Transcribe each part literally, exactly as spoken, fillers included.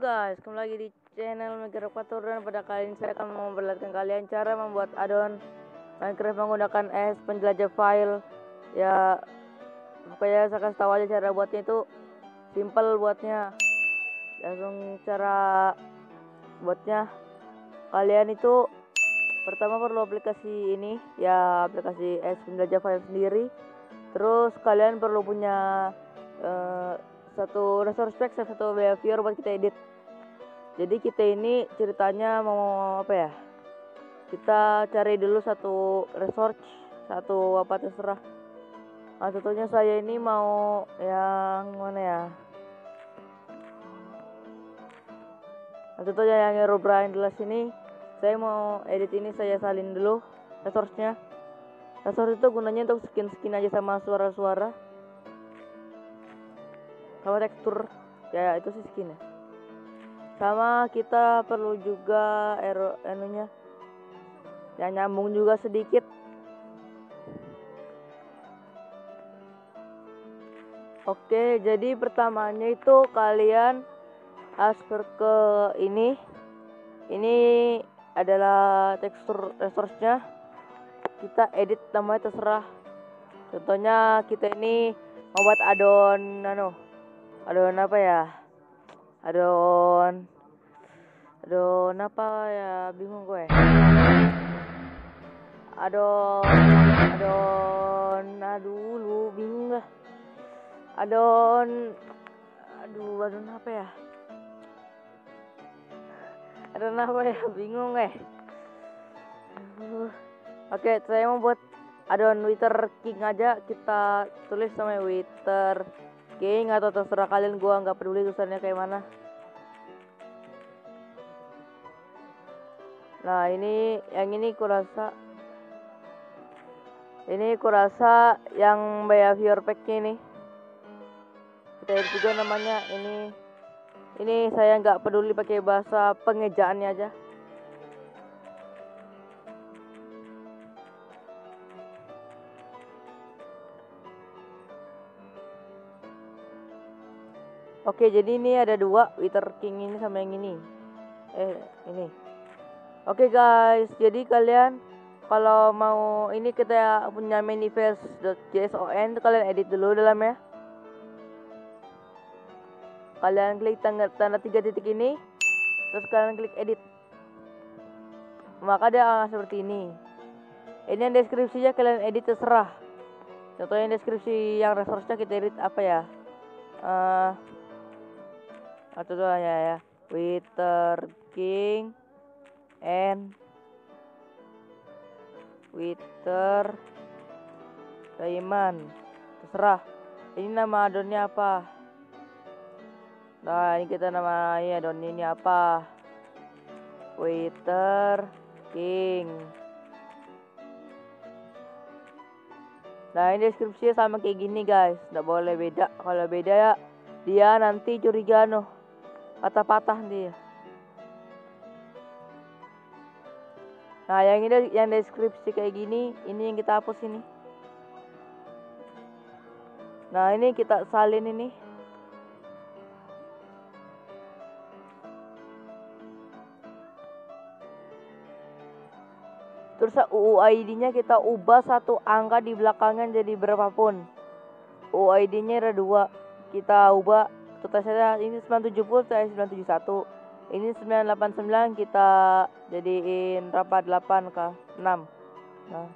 guys, kembali lagi di channel Minecraft dan pada kali ini saya akan memperlihatkan kalian cara membuat addon Minecraft menggunakan es penjelajah file. Ya, pokoknya saya kasih tahu aja cara buatnya itu simple buatnya. Langsung cara buatnya, kalian itu pertama perlu aplikasi ini, ya aplikasi es penjelajah file sendiri. Terus kalian perlu punya uh, satu resource pack, satu behavior buat kita edit. Jadi kita ini ceritanya mau apa ya, kita cari dulu satu resource, satu apa terserah. Nah, contohnya saya ini mau yang mana ya, nah, contohnya yang Herobrine Glass ini. Saya mau edit ini, saya salin dulu resource-nya. Resource itu gunanya untuk skin-skin aja sama suara-suara, sama tekstur, ya itu sih skin ya. Sama kita perlu juga ero enunya yang nyambung juga sedikit. Oke, jadi pertamanya itu kalian harus ke ini. Ini adalah tekstur resource-nya. Kita edit namanya terserah. Contohnya kita ini membuat addon nano. Addon apa ya? Addon Addon apa ya? Bingung gue. Addon Addon aduh lu bingung lah. Addon aduh addon apa ya? Addon apa ya? Bingung eh. Oke, saya mau buat addon Wither King aja. Kita tulis namanya Wither King atau terserah kalian, gua nggak peduli tulisannya kayak mana. Nah, ini yang ini kurasa ini kurasa yang behavior pack ini. Kita lihat juga namanya ini. Ini saya nggak peduli pakai bahasa pengejaannya aja. Oke, jadi ini ada dua, Wither King ini sama yang ini. Eh, ini. Oke guys, jadi kalian kalau mau ini kita punya manifest.json, kalian edit dulu dalamnya. Kalian klik tanda, tanda tiga titik ini, terus kalian klik edit. Maka dia akan seperti ini. Ini yang deskripsinya kalian edit terserah. Contohnya deskripsi yang resource-nya kita edit apa ya? Uh, atau ya ya, Wither King and Wither Diamond, terserah. Ini nama addonnya apa? Nah, ini kita nama ya addon ini apa? Wither King. Nah, ini deskripsinya sama kayak gini guys, nggak boleh beda. Kalau beda ya dia nanti curiga noh, patah-patah dia. Nah, yang ini yang deskripsi kayak gini, ini yang kita hapus ini. Nah, ini kita salin ini. Terus U U I D-nya kita ubah satu angka di belakangnya jadi berapapun. U U I D-nya ada dua. Kita ubah totalnya ini sembilan tujuh nol, saya sembilan tujuh satu. Ini sembilan delapan sembilan, kita jadiin berapa? delapan ke enam. Nah,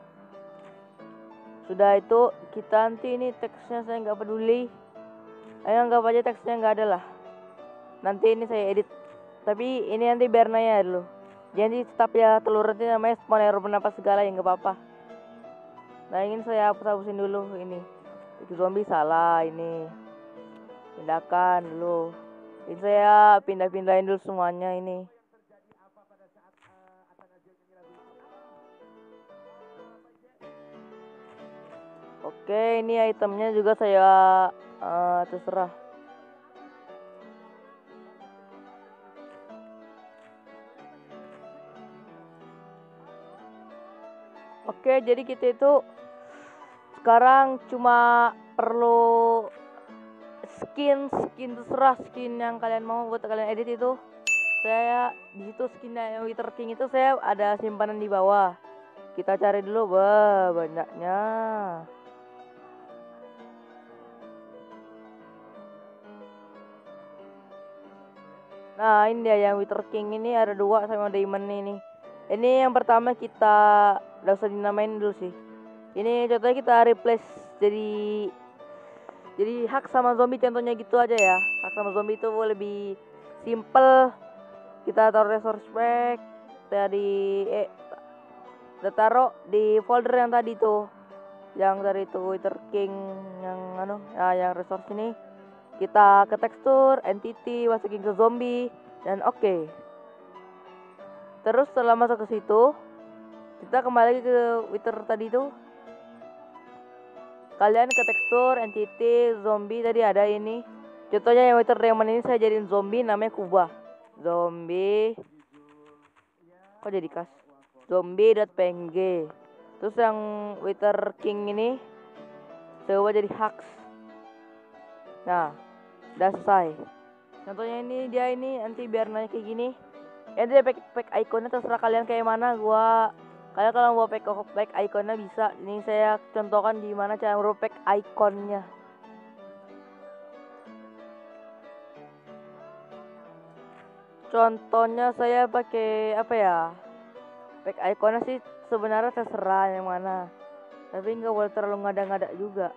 sudah itu kita nanti ini teksnya saya nggak peduli. Ayo anggap aja teksnya nggak ada lah. Nanti ini saya edit. Tapi ini nanti biar nanya dulu. Jadi tetap ya telur nanti namanya spawn error bernapas segala ya nggak apa-apa. Nah, ingin saya hapus-hapusin dulu ini. Itu zombie salah ini. Pindahkan dulu. Ini saya pindah-pindahin dulu semuanya ini. Oke, ini itemnya juga saya uh, terserah. Oke, jadi kita itu sekarang cuma perlu skin skin terserah skin yang kalian mau buat kalian edit itu. Saya di situ skinnya yang Wither King itu saya ada simpanan di bawah. Kita cari dulu, wah banyaknya. Nah ini dia yang Wither King ini ada dua sama diamond ini. Ini yang pertama kita udah usah dinamain dulu sih. Ini contohnya kita replace jadi jadi hak sama zombie contohnya gitu aja ya. Hak sama zombie itu lebih simple. Kita taruh resource pack dari eh kita taruh di folder yang tadi tuh, yang dari itu Wither King yang anu, nah yang resource ini kita ke tekstur, entity, masukin ke zombie dan oke. Okay. Terus setelah masuk ke situ, kita kembali ke Wither tadi tuh. Kalian ke tekstur, entity, zombie tadi ada ini. Contohnya yang Wither Diamond ini saya jadiin zombie namanya Kubah. Zombie kok jadi kas zombie.png. Terus yang Wither King ini saya ubah jadi hacks. Nah udah selesai. Contohnya ini dia ini nanti biar nanya kayak gini ya, dia pack, pack ikonnya terserah kalian kayak mana. Gua kalian kalau mau pack pack ikonnya bisa. Ini saya contohkan gimana cara merubah pack ikonnya. Contohnya saya pakai apa ya, pack ikonnya sih sebenarnya terserah yang mana, tapi nggak boleh terlalu ngada-ngada juga.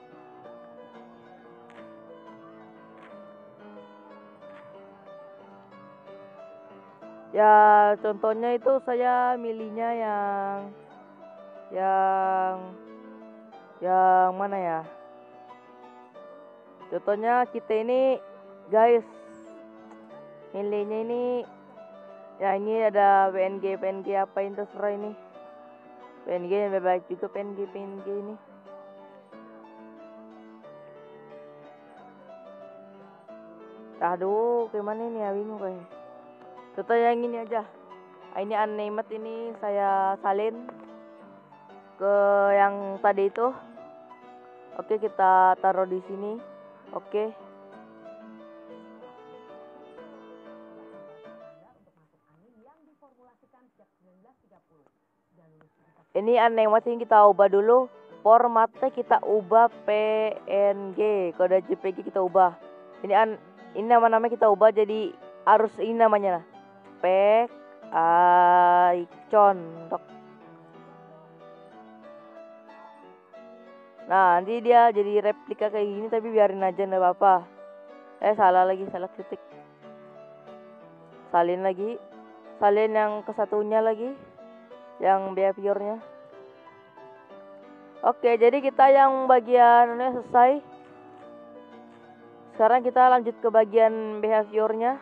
Ya contohnya itu saya milihnya yang yang yang mana ya, contohnya kita ini guys milihnya ini ya, ini ada P N G P N G apa itu terserah ini. P N G lebih baik juga P N G P N G ini. Aduh gimana ini ya, bingung kayak. Contoh yang ini aja. Ini unnamed ini saya salin ke yang tadi itu. Oke kita taruh di sini. Oke. Ini unnamed ini kita ubah dulu. Formatnya kita ubah P N G, kode J P G kita ubah. Ini an ini nama-nama kita ubah jadi harus ini namanya lah. Pack icon. Nah nanti dia jadi replika kayak gini, tapi biarin aja nggak apa-apa. Eh salah lagi, salah ketik. Salin lagi, salin yang kesatunya lagi, yang behaviornya. Oke jadi kita yang bagiannya selesai. Sekarang kita lanjut ke bagian behaviornya.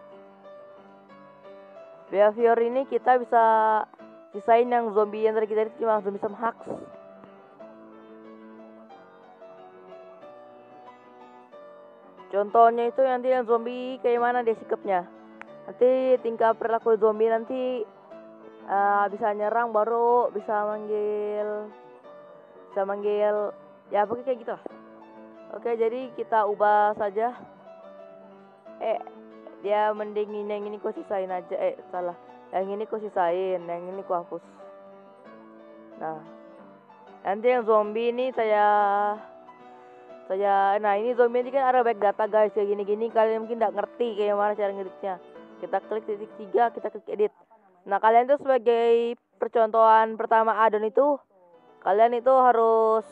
Behavior ini kita bisa sisain yang zombie yang tadi kita lihat cuma zombie sama hacks. Contohnya itu nanti yang zombie kayak mana dia sikapnya. Nanti tingkah perilaku zombie nanti uh, bisa nyerang, baru bisa manggil bisa manggil ya pokoknya kayak gitu lah. Oke jadi kita ubah saja. Eh dia mending ini, yang ini ku sisain aja. Eh salah, yang ini ku sisain, yang ini ku hapus. Nah nanti yang zombie ini saya saya nah ini zombie ini kan ada back data guys kayak gini-gini. Kalian mungkin nggak ngerti kayak mana cara ngeditnya. Kita klik titik tiga, kita klik edit. Nah kalian tuh sebagai percontohan pertama addon itu, kalian itu harus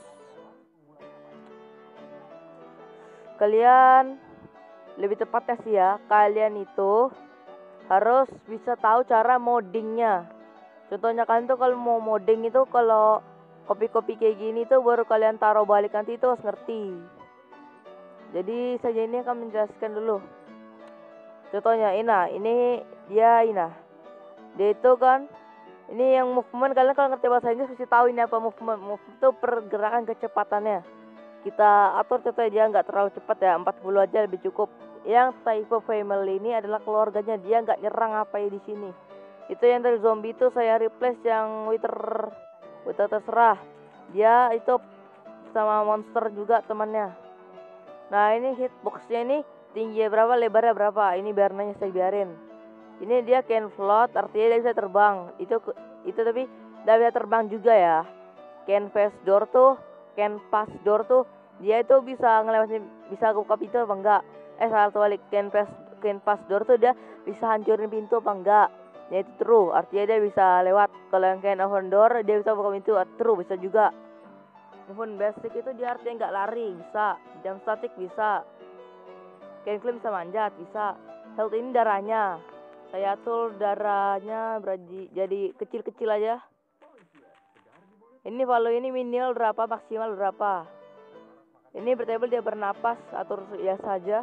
kalian lebih tepatnya sih ya, kalian itu harus bisa tahu cara moddingnya. Contohnya kalian tuh kalau mau modding itu, kalau copy-copy kayak gini tuh baru kalian taruh balik nanti itu harus ngerti. Jadi saya ini akan menjelaskan dulu. Contohnya Ina, ini dia Ina. Dia itu kan ini yang movement, kalian kalau ngerti bahasa Inggris pasti tahu ini apa movement. Movement itu pergerakan kecepatannya. Kita atur contohnya dia nggak terlalu cepat ya, empat puluh aja lebih cukup. Yang type family ini adalah keluarganya, dia nggak nyerang apa ya di sini. Itu yang dari zombie itu saya replace yang Wither Wither terserah. Dia itu sama monster juga temannya. Nah ini hitboxnya ini tinggi berapa, lebarnya berapa, ini biarnya saya biarin. Ini dia can float, artinya dia bisa terbang. Itu itu tapi dia bisa terbang juga ya. Can pass door tuh, can pass door tuh dia itu bisa ngelewatin, bisa buka pintu apa enggak? Eh salah balik, can pass can pass door tuh dia bisa hancurin pintu apa enggak? Ya itu true, artinya dia bisa lewat. Kalau yang can open door dia bisa buka pintu, true, bisa juga. Movement basic itu dia artinya nggak lari, bisa. Jump static bisa. Can climb bisa manjat, bisa. Health ini darahnya. Saya atur darahnya beraji, jadi kecil-kecil aja. Ini value ini minimal berapa, maksimal berapa. Ini bertable dia bernapas, atur ya saja.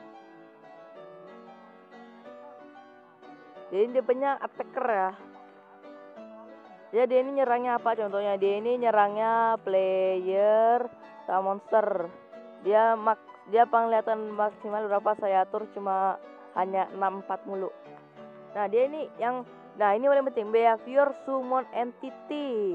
Jadi dia punya attacker ya. Ya dia ini nyerangnya apa contohnya? Dia ini nyerangnya player sama monster. Dia mak dia penglihatan maksimal berapa saya atur cuma hanya enam puluh empat mulu. Nah, dia ini yang nah ini paling penting, behavior summon entity.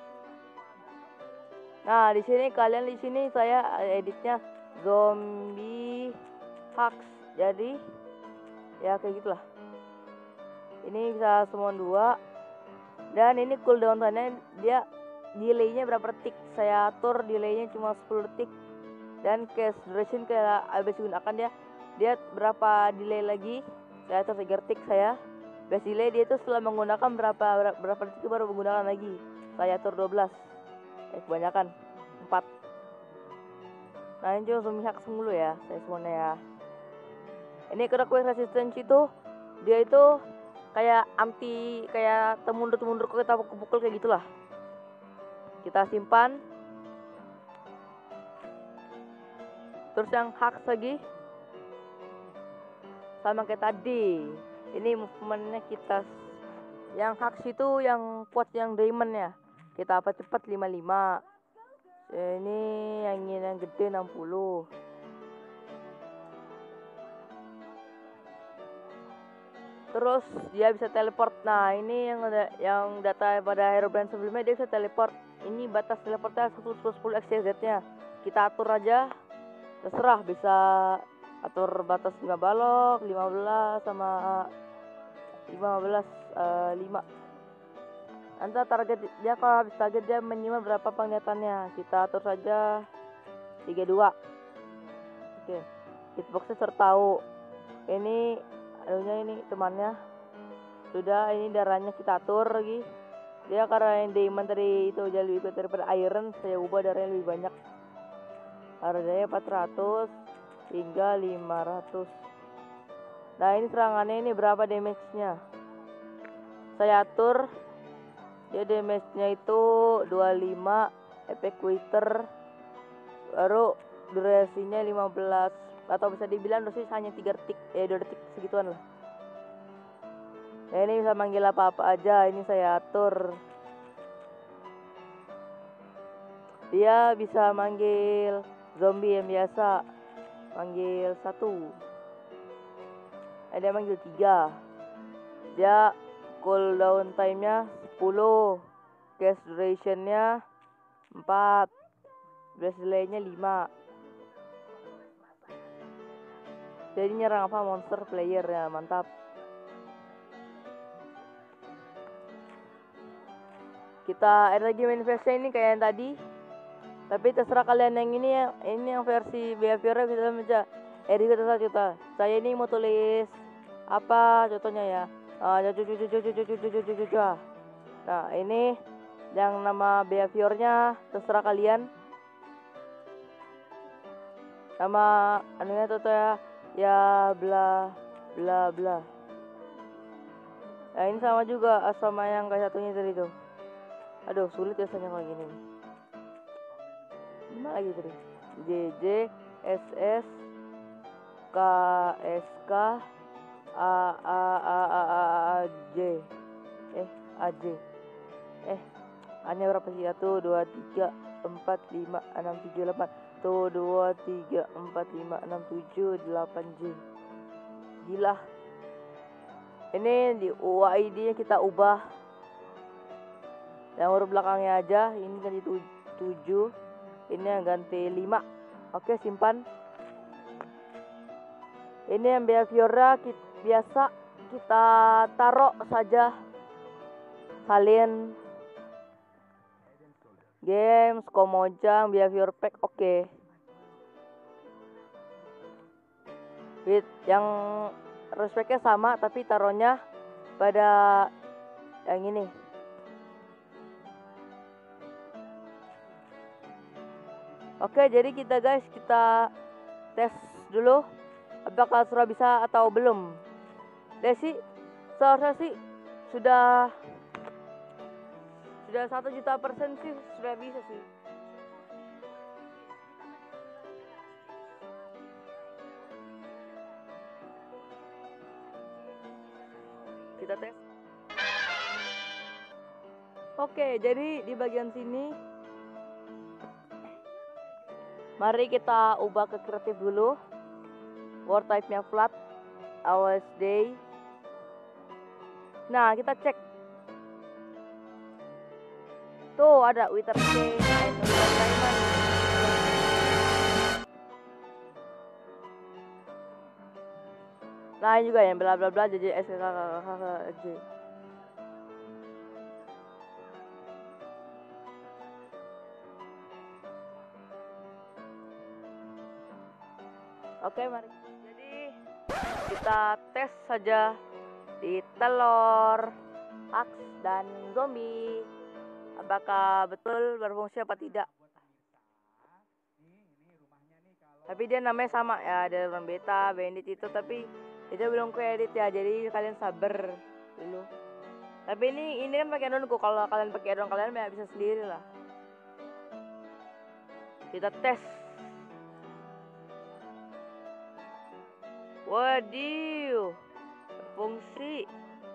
Nah, di sini kalian di sini saya editnya zombie hacks. Jadi ya kayak gitulah. Ini bisa summon dua. Dan ini cooldown time-nya dia delay-nya berapa detik. Saya atur delay-nya cuma sepuluh detik. Dan cast duration kayak habis gunakan dia dia berapa delay lagi. Saya atur tiga detik saya. Best delay dia itu setelah menggunakan berapa berapa, berapa detik baru menggunakan lagi. Saya atur dua belas. Eh kebanyakan empat. Nah ini cuma zombie hacks dulu ya, saya semuanya ya. Ini kena quick resistance itu dia itu kayak anti, kayak temundur temundur kita pukul kayak gitulah. Kita simpan. Terus yang hacks lagi sama kayak tadi. Ini movementnya kita yang hacks itu yang kuat yang diamond ya. Kita apa cepat lima puluh lima. Ini yang ini yang gede enam puluh. Terus dia bisa teleport. Nah ini yang ada yang data pada Herobrine sebelumnya, dia bisa teleport. Ini batas teleportnya seratus sepuluh X Z nya. Kita atur aja. Terserah, bisa atur batas lima balok, lima belas sama lima belas uh, lima. Nanti target dia kalau habis target dia minimal berapa penglihatannya. Kita atur saja tiga puluh dua. Oke. Hitboxnya sertahu. Ini anunya ini temannya. Sudah, ini darahnya kita atur lagi. Dia karena yang diamond tadi itu jadi lebih kuat daripada iron, saya ubah darahnya lebih banyak. Harganya empat ratus hingga lima ratus. Nah ini serangannya ini berapa damage-nya. Saya atur. Dia damage-nya itu dua puluh lima, efek quitter. Baru durasinya lima belas. Atau bisa dibilang durasi hanya tiga detik. Eh dua detik segituan lah. Nah ini bisa manggil apa-apa aja. Ini saya atur. Dia bisa manggil zombie yang biasa, manggil satu. Ada manggil tiga. Dia cooldown time-nya sepuluh, cast duration-nya empat, blast delay-nya lima. Jadi nyerang apa monster player ya, mantap. Kita ada lagi main versi ini kayak yang tadi. Tapi terserah kalian yang ini ya, ini yang versi behaviornya bisa baca. Eh di kita kita. Saya ini mau tulis apa contohnya ya. Ah, nah ini yang nama behaviornya terserah kalian. Nama anunya tuh ya, ya bla bla bla. Nah ini sama juga sama yang kayak satunya tadi tuh. Aduh sulit biasanya kalau gini. Gimana lagi tadi? J J S S K S K A A A A A A J eh A J eh hanya berapa sih? Satu dua tiga empat lima enam tujuh delapan. Tuh dua tiga empat lima enam tujuh delapan J. Gila. Ini di U I D nya kita ubah. Yang huruf belakangnya aja. Ini ganti tujuh. Ini yang ganti lima. Oke simpan. Ini yang behaviornya kita, biasa kita taruh saja. Salin, games, komojang, behavior pack, oke. Okay. With yang respectnya sama tapi taruhnya pada yang ini. Oke, jadi kita guys, kita tes dulu apakah sudah bisa atau belum. Desi, seharusnya sih sudah sudah satu juta persen sih sudah bisa sih. Kita tes. Oke, jadi di bagian sini mari kita ubah ke kreatif dulu. Word type-nya flat, hours day. Nah, kita cek. Tuh ada Wither Chain and Wither Diamond. Nah, ini juga yang bla bla bla J J S K K K K J. Oke, mari. Jadi kita tes saja di telur, aks, dan zombie. Apakah betul berfungsi apa tidak? Tapi dia namanya sama ya, ada orang beta, bandit itu, tapi itu belum kredit ya, jadi kalian sabar dulu. Tapi ini ini kan pakai addonku, kalau kalian pakai addon kalian ya bisa sendiri lah. Kita tes. Wadiu, berfungsi.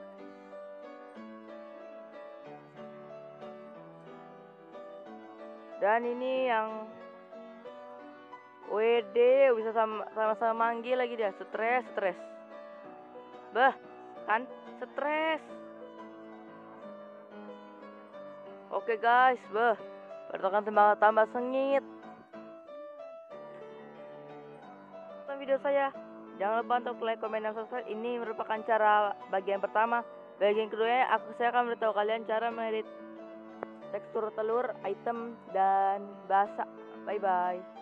Dan ini yang W D bisa sama-sama manggil lagi dia, stres, stres. Bah, kan stres. Oke guys, bah, pertukaran tambah tambah sengit. Tonton video saya. Jangan lupa untuk like, komen, dan subscribe. Ini merupakan cara bagian pertama. Bagian kedua, aku saya akan beritahu kalian cara mengedit tekstur telur, item, dan bahasa. Bye bye.